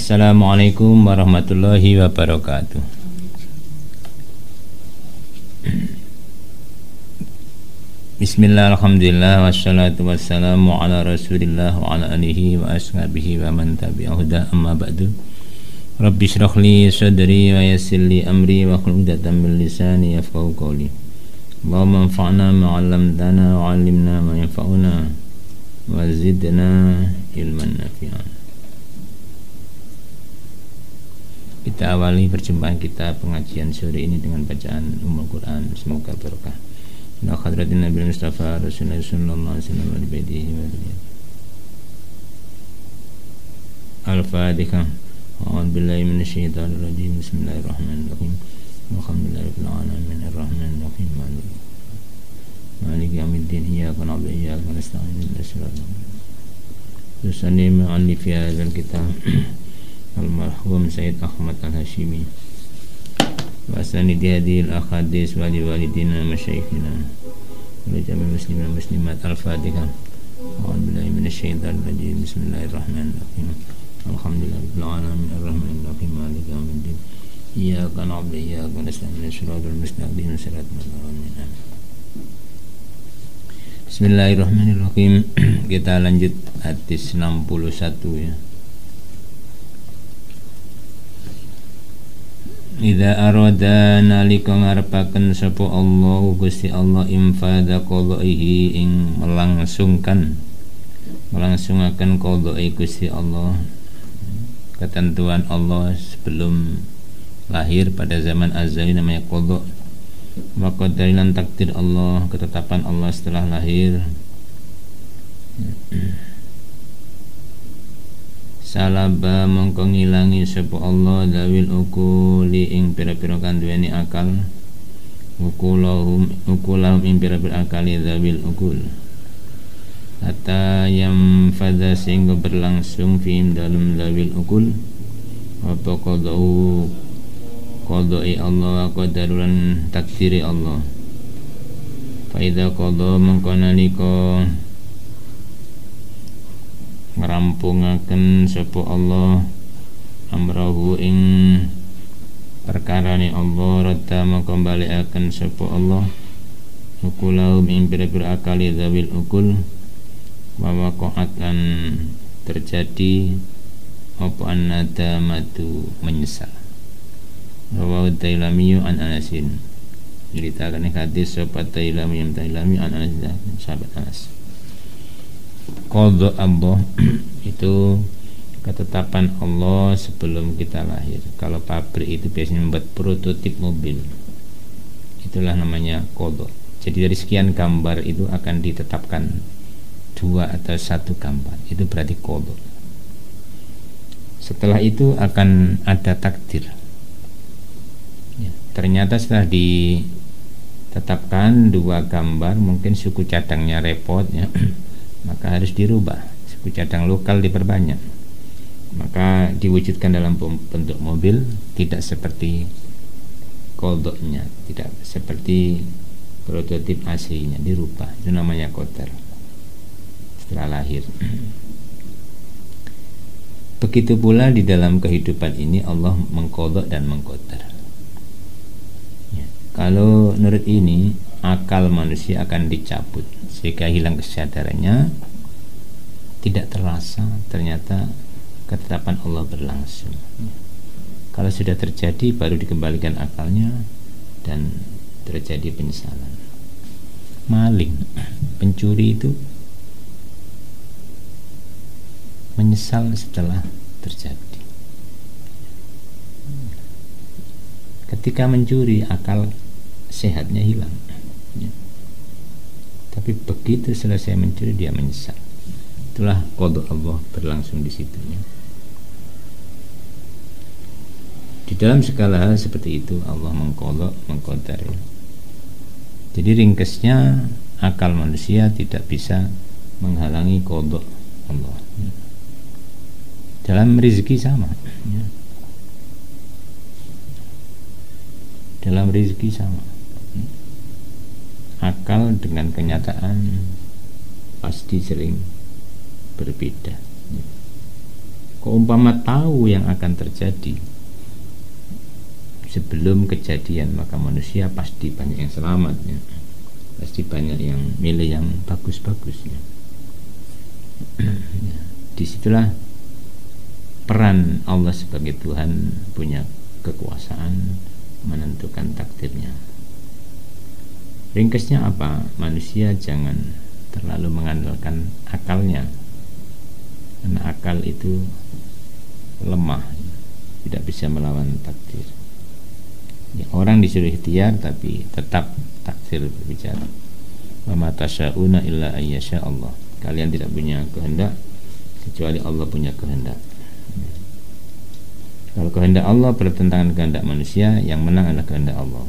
Assalamualaikum warahmatullahi wabarakatuh. Bismillah, alhamdulillah, wassalatu wassalamu ala rasulillah wa ala alihi wa ashabihi wa man tabi'ahuda, amma ba'du. Rabbi syrah li sadri wa yassir li amri wa hlul 'uqdatam min lisani yafqahu qawli. Allahumma anfa'na ma 'allamtana wa 'allimna ma yanfa'una wa zidna ilman nafi'an. Kita awali perjumpaan kita pengajian sore ini dengan bacaan Ummul Quran, semoga berkah. Ila hadratin Nabi Mustafa Rasulullah sallallahu alaihi wasallam wa alihi wa sahbihi. Al-Fatihah. A'udzu billahi minasyaitonir rajim. Bismillahirrahmanirrahim. Alhamdulillahirabbil alamin arrahmanir rahim maliki yaumiddin iyyaka na'budu wa iyyaka nasta'in ihdinas siratal mustaqim. Tusanni ma'ani fi hadzal kitab al-marhum Sayyid Ahmad Al-Hashimi wa sanidi hadhil ahadits wa walidina masyayikhina wa jami'il muslimin muslimat. Al-Fatihah. A'udzu billahi minasyaitonir rajim. Bismillahirrahmanirrahim. Alhamdulillahirabbil alamin arrahmanir rahim maliki yaumiddin iyyaka na'budu wa iyyaka nasta'in ihdinas siratal mustaqim siratal ladzina. Bismillahirrahmanirrahim. Kita lanjut hadis 61 ya. Idza arada nalika ngarepaken sapa Allah Gusti Allah infadha qadaihi ing melangsungaken qadai Gusti Allah, ketentuan Allah sebelum lahir pada zaman azali namanya qada. Wa qadarilan takdir Allah, ketetapan Allah setelah lahir. Salaba mongko ngilangi sapa Allah dawil ukuli ing pira-pira kang duweni akal, ukulahum ing pira-pira akali dawil ukul, hatta yang fadha sehingga berlangsung fihim dalam dawil ukul apa qadai Allah qadarulan takdiri Allah. Faida qada mongko nalika ngrampungaken sapa Allah amrahu ing perkarane Allah, radda mongko balikaken sapa Allah ukulahum ing pira-pira akali zawil ukul wa waqa'at lan terjadi apa annadamatu menyesal. Rawahu Tailami an Anasin, ceritakan hadis sahabat Tailami an Anas, sahabat Anas. Qadha Allah itu ketetapan Allah sebelum kita lahir. Kalau pabrik itu biasanya membuat prototip mobil, itulah namanya qadha. Jadi dari sekian gambar itu akan ditetapkan 2 atau 1 gambar, itu berarti qadha. Setelah itu akan ada takdir ya. Ternyata setelah ditetapkan 2 gambar, mungkin suku cadangnya repot ya, maka harus dirubah, suku cadang lokal diperbanyak, maka diwujudkan dalam bentuk mobil, tidak seperti kodoknya, tidak seperti prototip aslinya, dirubah. Itu namanya qadar setelah lahir. Begitu pula di dalam kehidupan ini Allah mengqadha dan mengqadar ya. Kalau menurut ini akal manusia akan dicabut sehingga hilang kesadarannya, tidak terasa ternyata ketetapan Allah berlangsung. Kalau sudah terjadi baru dikembalikan akalnya dan terjadi penyesalan. Maling, pencuri itu menyesal setelah terjadi. Ketika mencuri akal sehatnya hilang ya. Tapi begitu selesai mencuri dia menyesal. Itulah qadha Allah berlangsung di situ ya. Di dalam segala hal seperti itu Allah mengqadha, mengqadar ya. Jadi ringkasnya akal manusia tidak bisa menghalangi qadha Allah ya. Dalam rezeki sama ya. Dalam rezeki sama. Akal dengan kenyataan pasti sering berbeda. Umpama tahu yang akan terjadi sebelum kejadian, maka manusia pasti banyak yang selamat ya. Pasti banyak yang milih yang bagus-bagus ya. Disitulah peran Allah sebagai Tuhan punya kekuasaan menentukan takdirnya. Ringkasnya apa? Manusia jangan terlalu mengandalkan akalnya, karena akal itu lemah, tidak bisa melawan takdir ya. Orang disuruh ikhtiar tapi tetap takdir berbicara. Wa ma tasyauna illa ayyasha Allah. Kalian tidak punya kehendak kecuali Allah punya kehendak. Kalau kehendak Allah bertentangan kehendak manusia, yang menang adalah kehendak Allah.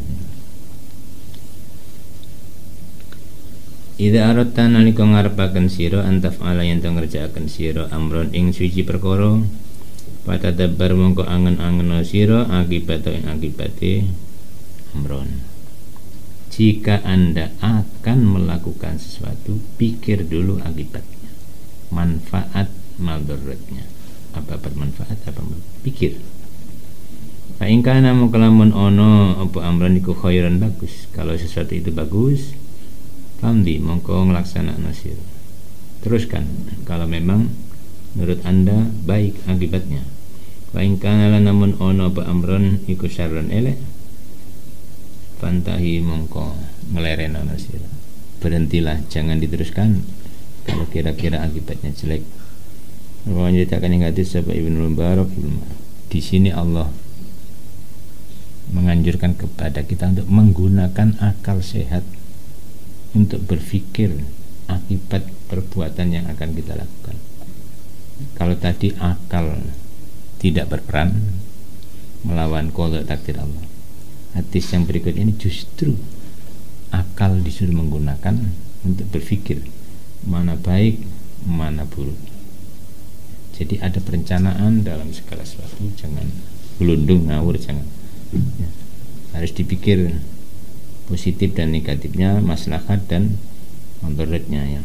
Idza aradta nalika ngarepaken sira antaf'ala yen to ngerjakaken sira amron ing suci perkara, patadabbar mongko angen-angen sira akibat ing akibate amron. Jika Anda akan melakukan sesuatu, pikir dulu akibatnya, manfaat madaratnya. Apa bermanfaat, apa pikir. Fa in kana mukalamun ono apa amron iku khairan bagus. Kalau sesuatu itu bagus, famdi mongko nglaksanakan sira. Teruskan kalau memang menurut Anda baik akibatnya. Wa in kana namun ono apa amron iku syarran elek, fantahi mongko ngelerenana sira. Berhentilah, jangan diteruskan kalau kira-kira akibatnya jelek. Wa nyatakan ing hadis sahaba Ibnu Mubarak. Di sini Allah menganjurkan kepada kita untuk menggunakan akal sehat untuk berpikir akibat perbuatan yang akan kita lakukan. Kalau tadi akal tidak berperan melawan qada takdir Allah, hadis yang berikut ini justru akal disuruh menggunakan untuk berpikir mana baik, mana buruk. Jadi ada perencanaan dalam segala sesuatu, jangan gelundung ngawur, jangan ya. Harus dipikir positif dan negatifnya, maslahat dan mudaratnya ya.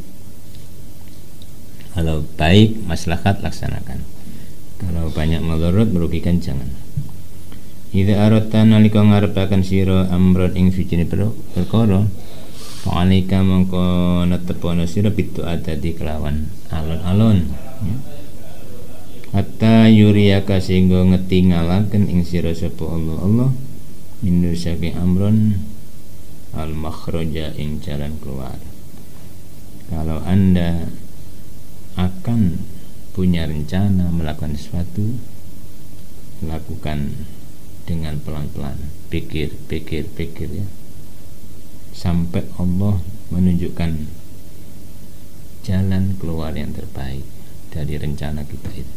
Kalau baik maslahat laksanakan, kalau banyak mudarat merugikan jangan. Idza aradta nalika ngarepaken sira amron ing sucine perkara, fa'alika mongko netepono sira bitu adadi kelawan alon-alon ya. Hatta yuriyaka sehingga ngetingalaken ing sira sapa Allah minnu saking amron al makhraja ing jalan keluar. Kalau Anda akan punya rencana melakukan sesuatu, lakukan dengan pelan-pelan, pikir ya, sampai Allah menunjukkan jalan keluar yang terbaik dari rencana kita itu.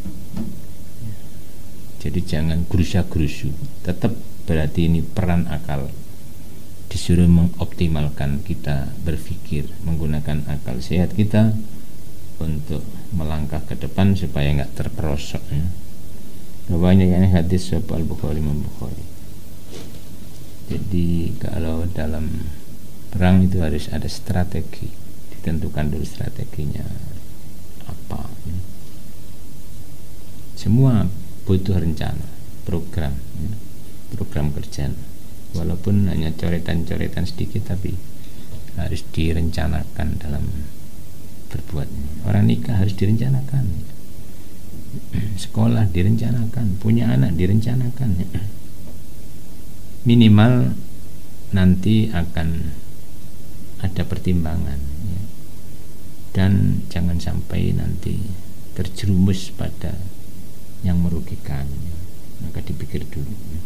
Jadi jangan gerusa-gerusu, tetap berarti ini peran akal, disuruh mengoptimalkan kita berpikir, menggunakan akal sehat kita untuk melangkah ke depan supaya nggak terperosok ya. Banyak yang hadis sahih Al-Bukhari Imam Bukhari. Jadi kalau dalam perang itu harus ada strategi, ditentukan dulu strateginya apa ya. Semua butuh rencana, program ya, program kerja. Walaupun hanya coretan-coretan sedikit, tapi harus direncanakan dalam berbuatnya. Orang nikah harus direncanakan, sekolah direncanakan, punya anak direncanakan. Minimal nanti akan ada pertimbangan ya. Dan jangan sampai nanti terjerumus pada yang merugikan ya. Maka dipikir dulu ya.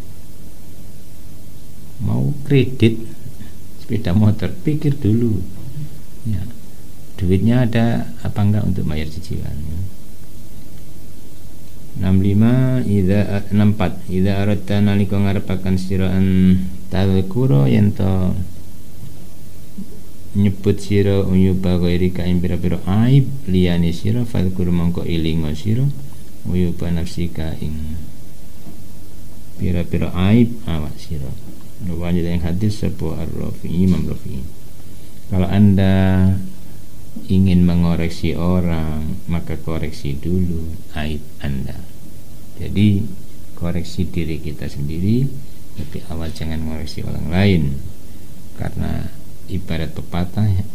Mau kredit sepeda motor, pikir dulu ya, duitnya ada apa enggak untuk bayar cicilan ya. 65 64 idza aradta nalika ngarepaken sira an tadhkura yen to nyebut sira uyuba ghairika ing pira-pira aib liyane sira fadhkur mongko ilinga sira uyuba nafsika ing pira-pira aib awak sira. Wajib yang hadis sebuah Ar-Rafi Imam Rafi. Kalau Anda ingin mengoreksi orang, maka koreksi dulu aib Anda. Jadi koreksi diri kita sendiri, tapi awal jangan mengoreksi orang lain. Karena ibarat pepatah ya,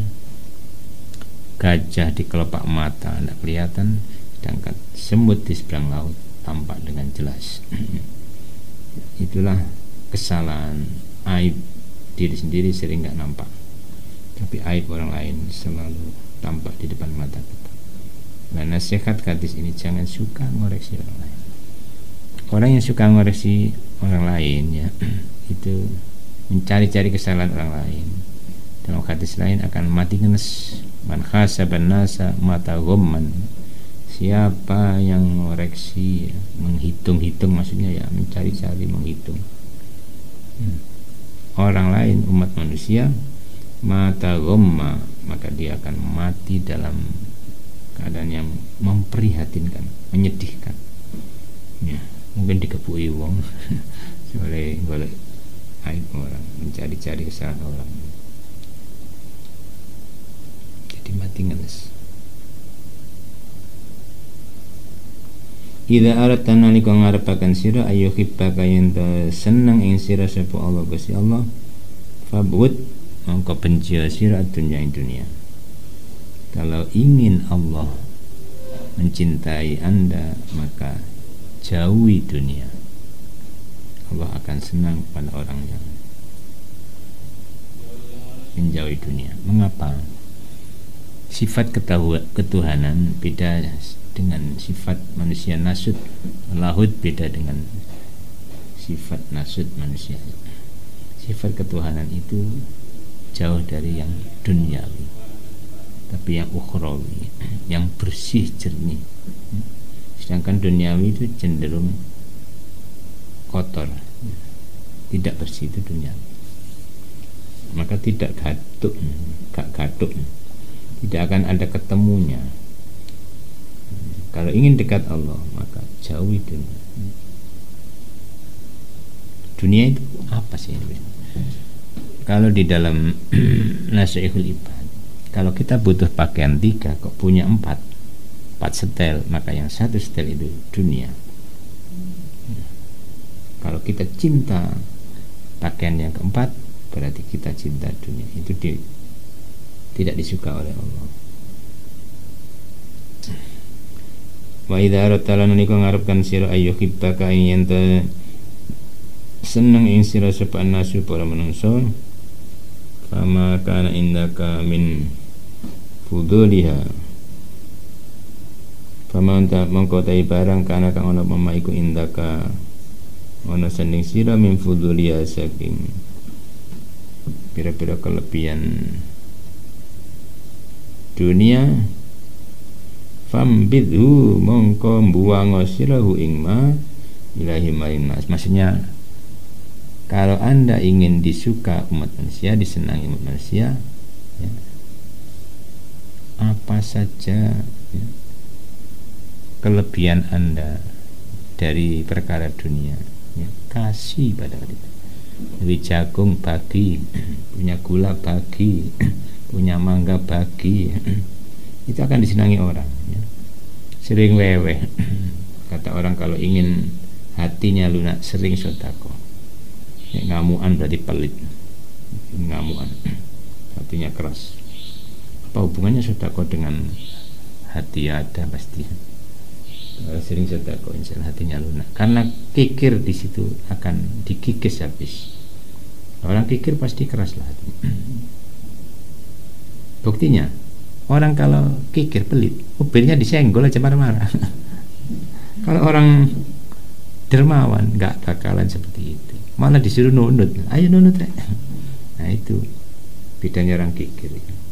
gajah di kelopak mata tidak kelihatan, sedangkan semut di seberang laut tampak dengan jelas. Itulah kesalahan, aib diri sendiri sering nggak nampak, tapi aib orang lain selalu tampak di depan mata kita. Nah, nasihat hadis ini, jangan suka mengoreksi orang lain. Orang yang suka mengoreksi orang lain ya itu mencari-cari kesalahan orang lain. Dalam hadis lain akan mati ngenes. Man khasaban nasa mata gomman. Siapa yang mengoreksi ya, menghitung-hitung, maksudnya ya mencari-cari, menghitung orang lain, umat manusia, mata gomma, maka dia akan mati dalam keadaan yang memprihatinkan, menyedihkan ya. Mungkin dikepui wong oleh aib orang, mencari-cari kesalahan orang, jadi mati ngenes. Idza aradta nalika ngarepaken sira ayyuhibbaka yen seneng ing sira sapa Allah Gusti Allah, fabud mongko benci sira dunya ing dunia. Kalau ingin Allah mencintai Anda, maka jauhi dunia. Allah akan senang pada orang yang menjauhi dunia. Mengapa? Sifat ketuhanan beda dengan sifat manusia nasud. Lahud beda dengan sifat nasud manusia. Sifat ketuhanan itu jauh dari yang duniawi, tapi yang ukhrawi, yang bersih jernih. Sedangkan duniawi itu cenderung kotor, tidak bersih, itu duniawi. Maka tidak gaduh, tidak akan ada ketemunya. Kalau ingin dekat Allah, maka jauhi dunia. Dunia itu apa sih? Kalau di dalam Nasihatul Ibad, kalau kita butuh pakaian 3 kok punya 4 setel, maka yang 1 setel itu dunia. Kalau kita cinta pakaian yang keempat, berarti kita cinta dunia. Itu tidak disuka oleh Allah. Wa idza aradta lan niku ngarepkan sira ayyuhibbaka yen seneng ing sira sapa nasu para manungsa, kama kana indaka min fuduliha, pamanta mongko tai barang kana kang ana mamaiku indaka ana sanding sira min fuduliha, saking pira-pira kelebihan dunia, fambidhu mongko mbuang sirahu ing ma ilahi maring mas. Maksudnya kalau Anda ingin disuka umat manusia, disenangi umat manusia ya, apa saja ya, kelebihan Anda dari perkara dunia ya, kasih pada kita. Dari jagung bagi, punya gula bagi, punya mangga bagi, itu akan disenangi orang ya. Sering weweh kata orang, kalau ingin hatinya lunak sering sedekah ya. Ngamuan berarti pelit, ngamuan hatinya keras. Apa hubungannya sedekah dengan hati? Ada pasti. Kalau sering sedekah insya Allah hatinya lunak, karena kikir di situ akan dikikis habis. Orang kikir pasti keras lah hatinya. Buktinya orang kalau kikir pelit, mobilnya disenggol aja marah-marah. Kalau orang dermawan nggak bakalan seperti itu, malah disuruh nunut, ayo nunut ya. Nah itu bedanya orang kikir.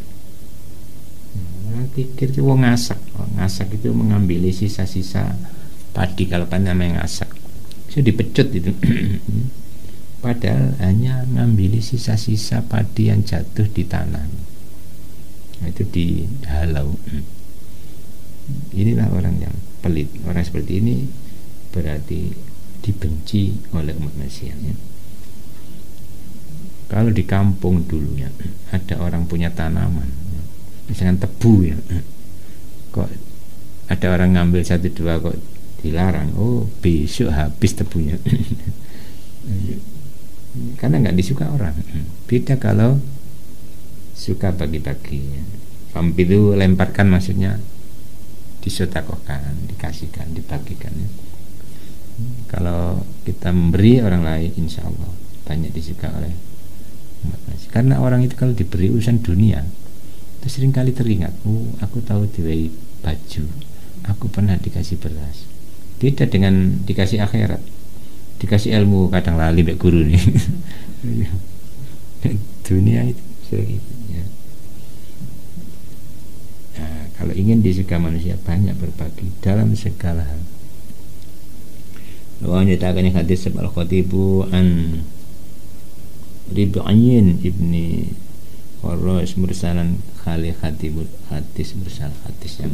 Orang kikir itu wong ngasak. Ngasak itu mengambil sisa-sisa padi, kalau pan namanya ngasak itu dipecut itu. Padahal hanya ngambil sisa-sisa padi yang jatuh di tanah, itu dihalau. Inilah orang yang pelit. Orang seperti ini berarti dibenci oleh umat manusia ya. Kalau di kampung dulu ya, ada orang punya tanaman ya, misalkan tebu ya, kok ada orang ngambil 1-2 kok dilarang, oh besok habis tebunya. Karena nggak disuka orang. Beda kalau suka bagi-bagi. Fampidu lemparkan maksudnya disotakokan, dikasihkan, dibagikan. Kalau kita memberi orang lain, insya Allah banyak disuka oleh umat manusia. Karena orang itu kalau diberi urusan dunia, itu seringkali teringat, oh aku tahu diberi baju, aku pernah dikasih beras. Beda dengan dikasih akhirat, dikasih ilmu kadang lali mbek guru nih. Dunia itu sering itu ya. Nah, kalau ingin disuka manusia banyak berbagi dalam segala hal. Wa nyatakan hadis sebal khatibu an Rib'in ibni Warras mursalan khali khatibul hadis mursal, hadis yang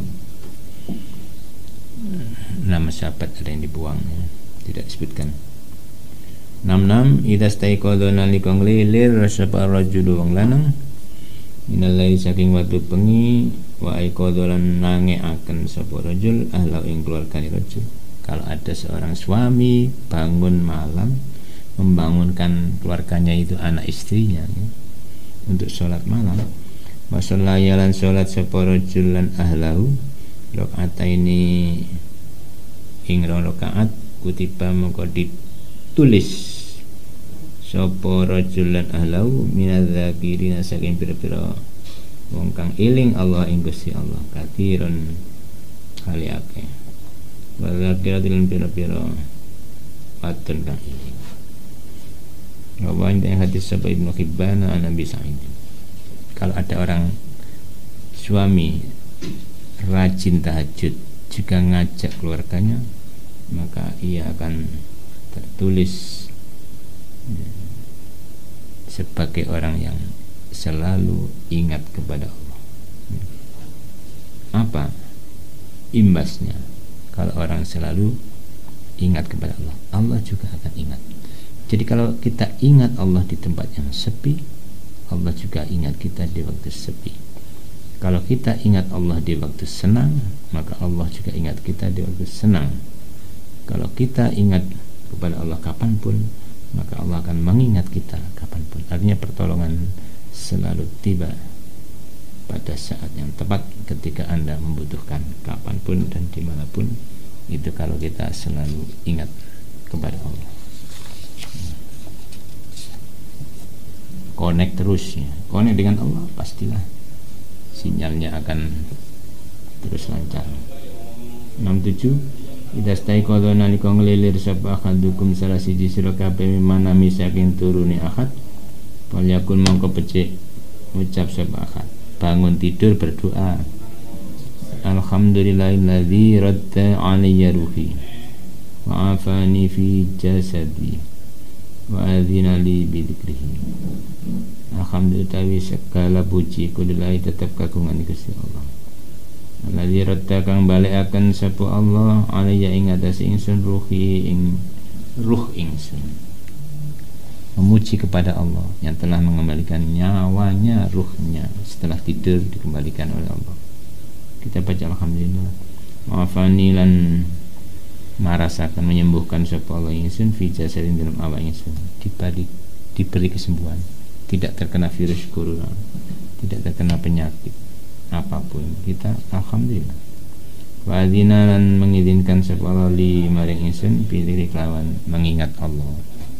nama sahabat ada yang dibuang ya, tidak disebutkan. 66 idza staiqadha nalika nglilir sapa rajul wong lanang minallai saking watu bengi wa aiqadhan nangeaken sapa rajul ahlau ing keluargane rajul. Kalau ada seorang suami bangun malam membangunkan keluarganya itu anak istrinya ya, untuk sholat malam, wa shallayalan sholat sapa rajul lan ahlau rakaataini ing rakaat kutiba mongko ditulis sapa rajul lan ahlau minadzakirina saking pira-pira wong kang eling Allah ing Gusti Allah katsiron kali akeh wa zakiratil pira-pira patun kang eling. Rawan yang hadis sapa Ibnu Hibban an Nabi Sa'id. Kalau ada orang suami rajin tahajud juga ngajak keluarganya, maka ia akan tertulis sebagai orang yang selalu ingat kepada Allah. Apa imbasnya? Kalau orang selalu ingat kepada Allah, Allah juga akan ingat. Jadi kalau kita ingat Allah di tempat yang sepi, Allah juga ingat kita di waktu sepi. Kalau kita ingat Allah di waktu senang, maka Allah juga ingat kita di waktu senang. Kalau kita ingat kepada Allah kapanpun, maka Allah akan mengingat kita kapanpun. Artinya pertolongan selalu tiba pada saat yang tepat ketika Anda membutuhkan kapanpun dan dimanapun. Itu kalau kita selalu ingat kepada Allah. Connect terus ya. Connect dengan Allah, pastilah sinyalnya akan terus lancar. 67 idza staiqadha nalika nglilir sapa ahadukum salah siji sira kabeh mana misaking turune ahad palyakun mongko becik ucap sapa ahad bangun tidur berdoa alhamdulillahilladzi radda alayya ruhi wa afani fi jasadi wa adzina li bi dzikrihi. Alhamdulillah segala puji kulillahi tetap kagungan Gusti Allah. Alladzi radda kang balekaken sapa Allah alayya ing atase ingsun ruhi ing ruh ingsun. Memuji kepada Allah yang telah mengembalikan nyawanya, ruhnya setelah tidur dikembalikan oleh Allah. Kita baca alhamdulillah. Maafani lan merasakan menyembuhkan sapa Allah ingsun fi jasadin dalam awak ingsun, diberi kesembuhan, tidak terkena virus corona, tidak terkena penyakit apapun, kita alhamdulillah. Wa adzina lan mengizinkan sapa Allah li maring ingsun pilih kelawan mengingat Allah.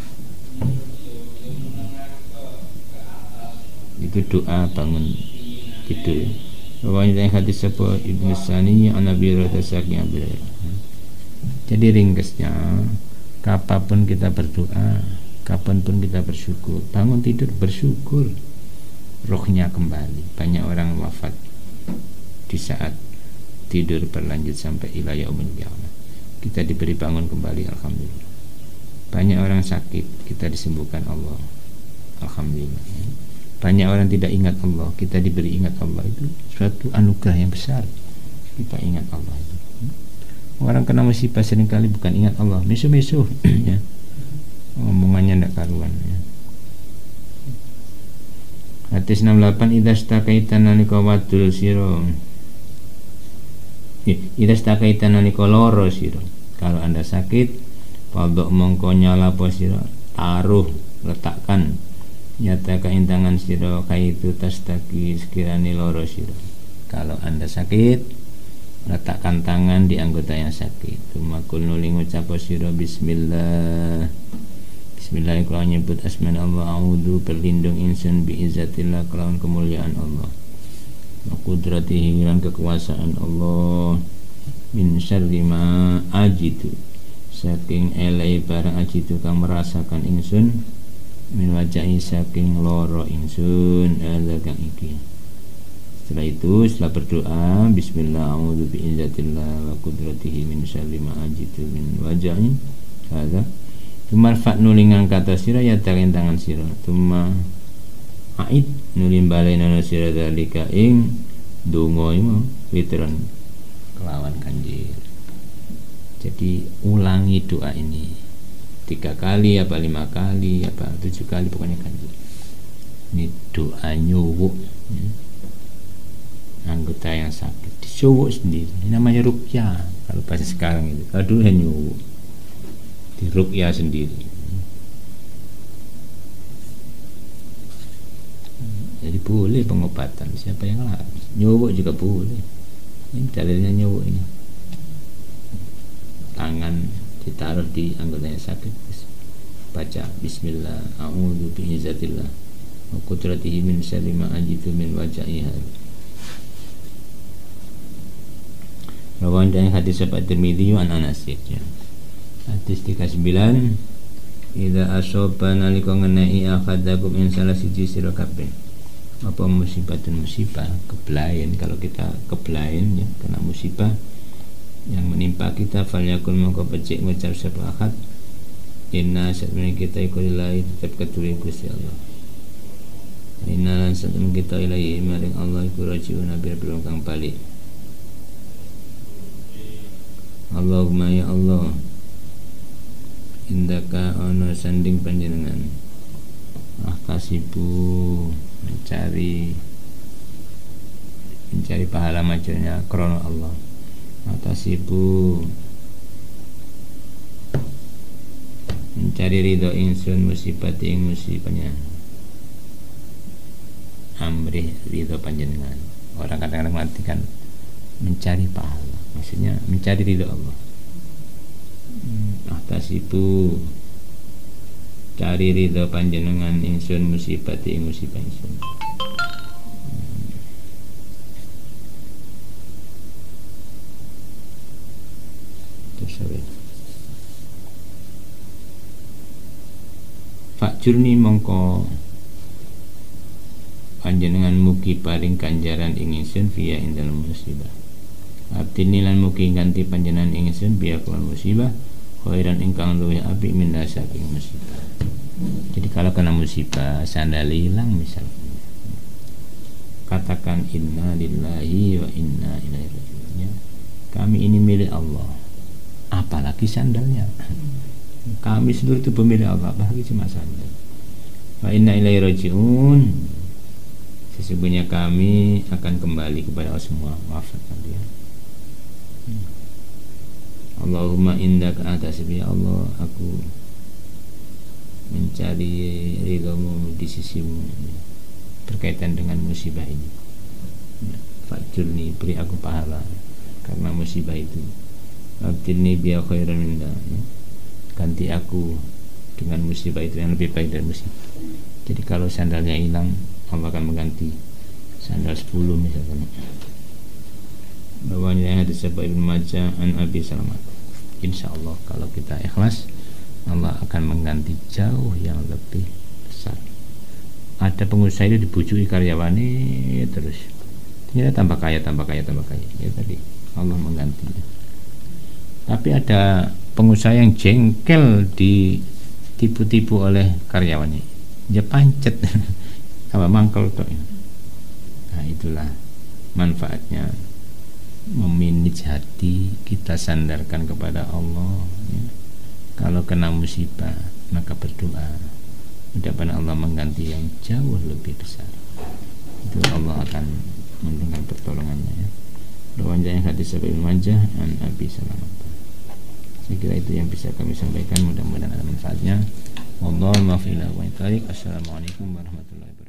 Itu doa bangun tidur. Wa yang hadis sapa Ibnu Sani an Nabi radhiyallahu anhu. Jadi ringkasnya, kapanpun kita berdoa, kapanpun kita bersyukur, bangun tidur bersyukur, rohnya kembali. Banyak orang wafat di saat tidur berlanjut sampai ila yaumil qiyamah. Kita diberi bangun kembali, alhamdulillah. Banyak orang sakit, kita disembuhkan Allah, alhamdulillah. Banyak orang tidak ingat Allah, kita diberi ingat Allah. Itu suatu anugerah yang besar. Kita ingat Allah itu. Orang kena musibah seringkali bukan ingat Allah, mesu-mesu ya. Omongannya tidak karuan ya. Hadis 68 idza staqaita nalika wadul sira. Idza staqaita nalika lara sira. Kalau Anda sakit, fadhu mongko nyala apa sira, taruh, letakkan nyata ing tangan sira kaitu tastaqi sekirane lara sira. Kalau Anda sakit, letakkan tangan di anggota yang sakit. Tumakul nuli ngucap sira bismillah. Bismillah kelawan nyebut asma Allah, a'udzu berlindung insun bi izzatillah kelawan kemuliaan Allah. Wa qudratihi lan kekuasaan Allah. Min syarri ma ajidu saking elai barang ajidu kang merasakan insun. Min wajahi saking loro insun ala kang iki. Setelah itu, setelah berdoa, bismillah a'udzu bi izzatillah wa qudratihi min syarri ma ajidu min wajahi hadza. Tumarfa nulingan kata sira ya tangan sira. Tuma aid nulim balena sira dalika ing donga iku witran kelawan kanjil. Jadi ulangi doa ini 3 kali apa 5 kali apa 7 kali pokoknya kanjil. Ini doa nyuwuk anggota yang sakit disuwuk sendiri. Ini namanya ruqyah kalau bahasa sekarang itu. Kalau dulu hanya nyuwuk di ruqyah sendiri. Jadi boleh pengobatan, siapa yang larang. Nyuwuk juga boleh. Ini dalilnya nyuwuk ini. Tangan ditaruh di anggota yang sakit, baca bismillah a'udzu bi izzatillah wa qudratihi min syarri ma ajidu min wajhiha. Rawan dan hadis sahabat Tirmidzi an Anas ya. Hadis 39 idza asoba nalika ngenai akhadakum in salah siji sira kabeh apa musibah, kebelain. Kalau kita kebelain ya kena musibah yang menimpa kita, falyakul mongko becik ngucap sapa akad inna satmene kita iku lillahi tetep ketuli Gusti Allah. Inna lan satmene kita ilahi maring Allah iku rajiun bir kang balik. Allahumma ya Allah indaka ana sanding panjenengan ahtasibu mencari pahala majunya krono Allah. Ahtasibu mencari ridho insun musibati ing musibahnya amrih ridho panjenengan. Orang kadang-kadang matikan mencari pahala, maksudnya mencari ridho Allah. Ahtasibu cari ridho panjenengan insun musibati ing musibah insun. Fakjurni mongko panjenengan mugi paring ganjaran ing ingsun via ing dalem musibah. Abdini lan mugi ganti panjenengan ing ingsun via kelawan musibah khairan ingkang luwih apik min saking musibah. Jadi kalau kena musibah sandal hilang misalnya, katakan inna lillahi wa inna ilaihi raji'un. Kami ini milik Allah, apalagi sandalnya. Kami seluruh itu pemilik Allah, apalagi cuma sandal. Wa inna ilaihi raji'un. Sesungguhnya kami akan kembali kepada Allah semua. Wafat kalian. Allahumma indaka atasbi ya Allah, aku mencari ridhamu di sisimu berkaitan dengan musibah ini. Fajurni, beri aku pahala karena musibah itu. Abdilni biya khairan minda, ganti aku dengan musibah itu yang lebih baik dari musibah. Jadi kalau sandalnya hilang, Allah akan mengganti sandal 10 misalkan. Bawahnya hadis Ibnu Majah an Abi Salamah. Insyaallah kalau kita ikhlas, Allah akan mengganti jauh yang lebih besar. Ada pengusaha itu dibujuki karyawannya terus, ternyata tambah kaya ya tadi Allah menggantinya. Tapi ada pengusaha yang jengkel ditipu-tipu oleh karyawannya, dia pancet sama mangkel toh. Nah itulah manfaatnya memanage hati kita, sandarkan kepada Allah ya. Kalau kena musibah maka berdoa, mudah-mudahan Allah mengganti yang jauh lebih besar. itu Allah akan memberikan pertolongannya ya. Rawan yang hadis Ibnu Majah an Abi Salamah. Saya kira itu yang bisa kami sampaikan, mudah-mudahan ada manfaatnya. Wallahu muwaffiq ila aqwamit thoriq. Assalamualaikum warahmatullahi wabarakatuh.